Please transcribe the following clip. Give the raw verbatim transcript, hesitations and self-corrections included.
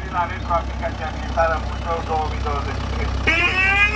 pagina retro aplicația militară Buzău două mii douăzeci și trei.